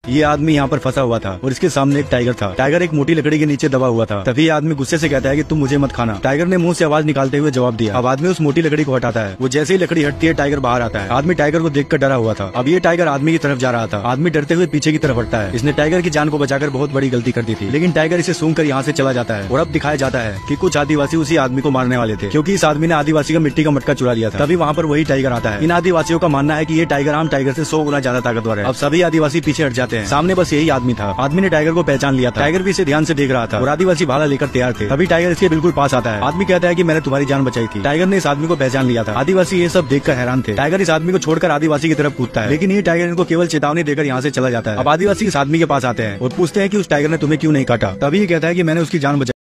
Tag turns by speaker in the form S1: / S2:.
S1: ये आदमी यहाँ पर फंसा हुआ था और इसके सामने एक टाइगर था। टाइगर एक मोटी लकड़ी के नीचे दबा हुआ था। तभी ये आदमी गुस्से से कहता है कि तुम मुझे मत खाना। टाइगर ने मुंह से आवाज निकालते हुए जवाब दिया। अब आदमी उस मोटी लकड़ी को हटाता है। वो जैसे ही लकड़ी हटती है टाइगर बाहर आता है। आदमी टाइगर को देखकर डरा हुआ था। अब ये टाइगर आदमी की तरफ जा रहा था। आदमी डरते हुए पीछे की तरफ हटता है। इसने टाइगर की जान को बचाकर बहुत बड़ी गलती कर दी थी, लेकिन टाइगर इसे सूंघकर यहाँ से चला जाता है। और अब दिखाया जाता है कि कुछ आदिवासी उसी आदमी को मारने वाले थे, क्योंकि इस आदमी ने आदिवासी का मिट्टी का मटका चुरा लिया था। तभी वहाँ पर वही टाइगर आता है। इन आदिवासियों का मानना है कि ये टाइगर आम टाइगर से 100 गुना ज्यादा ताकतवर है। अब सभी आदिवासी पीछे हट जाते हैं। सामने बस यही आदमी था। आदमी ने टाइगर को पहचान लिया था। टाइगर भी इसे ध्यान से देख रहा था और आदिवासी भाला लेकर तैयार थे। तभी टाइगर इसके बिल्कुल पास आता है। आदमी कहता है कि मैंने तुम्हारी जान बचाई थी। टाइगर ने इस आदमी को पहचान लिया था। आदिवासी ये सब देखकर हैरान थे। टाइगर इस आदमी को छोड़कर आदिवासी की तरफ कूदता है, लेकिन ये टाइगर इनको केवल चेतावनी देकर यहाँ से चला जाता है। अब आदिवासी इस आदमी के पास आते हैं और पूछते हैं कि उस टाइगर ने तुम्हें क्यों नहीं काटा। तभी ये कहता है कि मैंने उसकी जान बचाई।